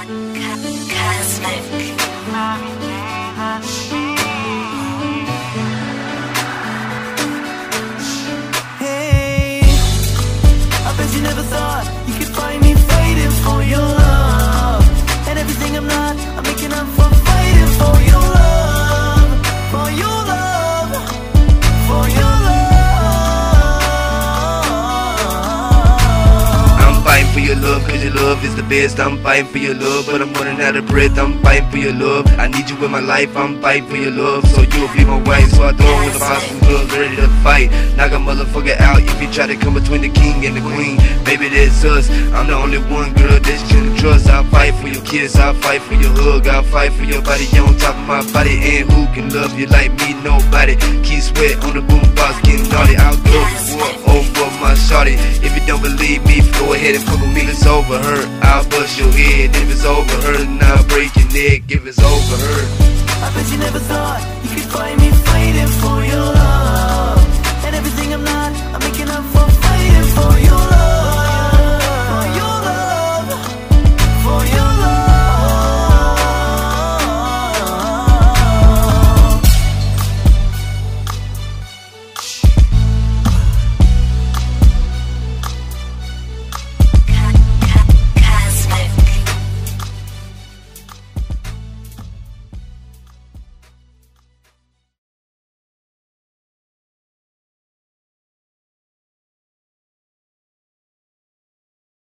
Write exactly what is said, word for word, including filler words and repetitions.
Hey, I bet you never thought you could find me fighting for your love. And everything I'm not, I'm making up for fighting for your love. For your love, for your love. I'm fighting for your love, cause your love is the best. I'm fighting for your love, but I'm running out of breath. I'm fighting for your love, I need you in my life. I'm fighting for your love, so you'll be my wife. So I throw with a boxing gloves, ready to fight. Knock a motherfucker out if you try to come between the king and the queen. Baby, that's us, I'm the only one girl that you can trust. I'll fight for your kiss, I'll fight for your hug, I'll fight for your body on top of my body. And who can love you like me? Nobody. Keep sweat on the boombox, getting naughty. I'll go for war over my shawty. If you don't believe me, go ahead and fuck with me, it's over her. I'll bust your head if it's over her, and I'll break your neck if it's over her. I bet you never thought you could find me